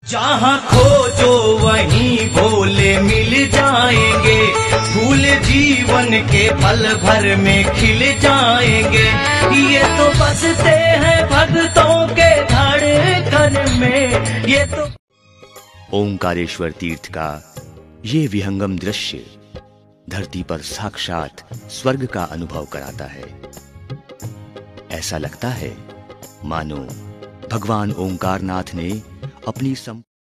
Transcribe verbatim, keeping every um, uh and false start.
जहाँ खोजो वहीं भोले मिल जाएंगे, फूल जीवन के पल भर में खिल जाएंगे। ये तो बसते हैं भक्तों के धड़कन में, ये तो। ओंकारेश्वर तीर्थ का ये विहंगम दृश्य धरती पर साक्षात स्वर्ग का अनुभव कराता है। ऐसा लगता है मानो भगवान ओंकारनाथ ने अपनी सम